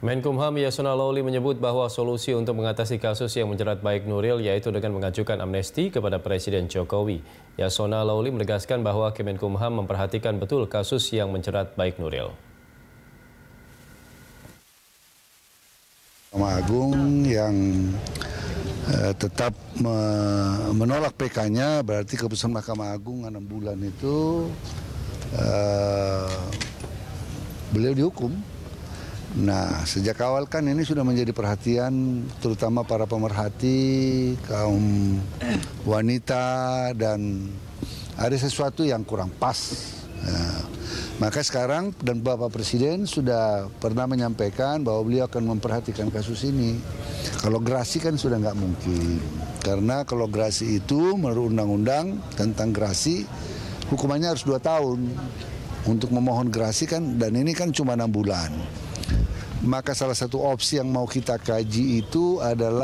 Menkumham Yasona Lawli menyebut bahwa solusi untuk mengatasi kasus yang menjerat baik Nuril yaitu dengan mengajukan amnesti kepada Presiden Jokowi. Yasona Lawli menegaskan bahwa Kemenkumham memperhatikan betul kasus yang menjerat baik Nuril. Mahkamah Agung yang tetap menolak PK-nya, berarti keputusan Mahkamah Agung 6 bulan itu beliau dihukum. Nah, sejak awal kan ini sudah menjadi perhatian terutama para pemerhati, kaum wanita, dan ada sesuatu yang kurang pas. Nah, maka sekarang dan Bapak Presiden sudah pernah menyampaikan bahwa beliau akan memperhatikan kasus ini. Kalau gerasi kan sudah nggak mungkin. Karena kalau gerasi itu menurut undang-undang tentang gerasi hukumannya harus 2 tahun. Untuk memohon gerasi kan, dan ini kan cuma 6 bulan. Maka salah satu opsi yang mau kita kaji itu adalah